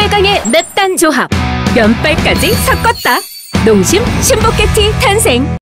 최강의 맵단 조합. 면발까지 섞었다. 농심 신부깨티 탄생.